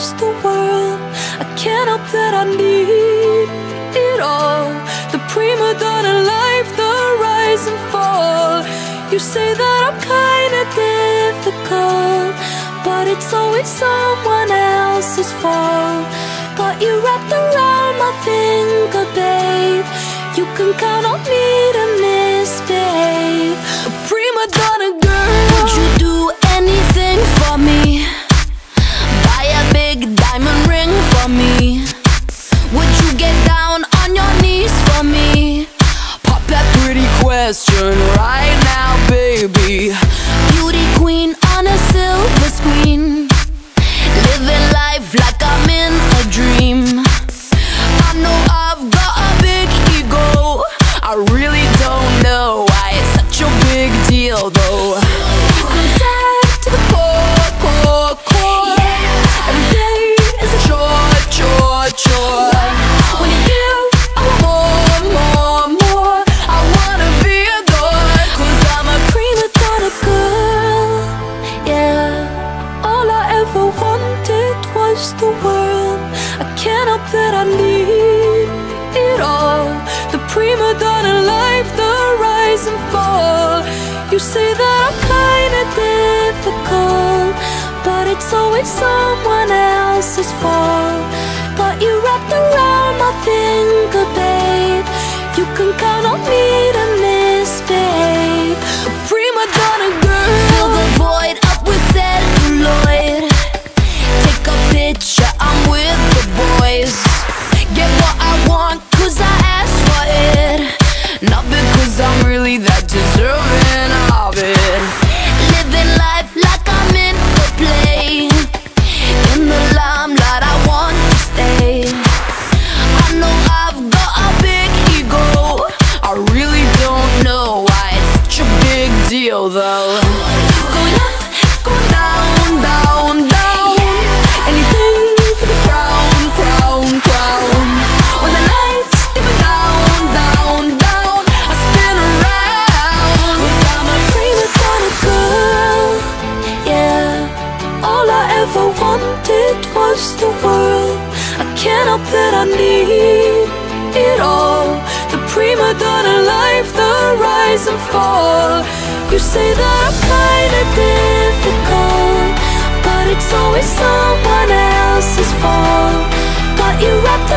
was the world. I can't help that I need it all. The prima donna life, the rise and fall. You say that I'm kinda difficult, but it's always someone else's fault. Got you wrapped around my finger, babe. You can count on me to misbehave. A prima donna girl. Would you do anything for me? Buy a big diamond ring for me? Would you get down on your knees for me? Pop that pretty question right now, baby. Beauty queen on a silver screen, living life like I'm in a dream. I know I've got a big ego. I really don't know why it's such a big deal though. I'm sad to the core, core, core. Yeah. Every day is a chore, chore, chore. When you give, I want more, more, more. I wanna be adored, 'cause I'm a prima donna girl. Yeah, all I ever wanted was the world. I can't help that I need it all. The prima donna life, the rise and fall. You say that I'm kinda difficult, but it's always someone else's fault. Got you wrapped around my finger, babe. You can count on me to misbehave. A prima donna girl. Fill the void up with celluloid. Take a picture, I'm with the boys. Get what I want, 'cause I asked for it, not because I'm really that deserving of it. Living life like I'm in a play. In the limelight, I want to stay. I know I've got a big ego. I really don't know why it's such a big deal though. Going up, going down, down, down. Anything for the crown, crown, crown. When the lights dip down, down, down, I spin around. 'Cause I'm a prima donna girl. Yeah, all I ever wanted was the world. I can't help that I need it all. The prima donna life, the rise and fall. You say that I'm kinda difficult, but it's always someone else's fault. Got you wrapped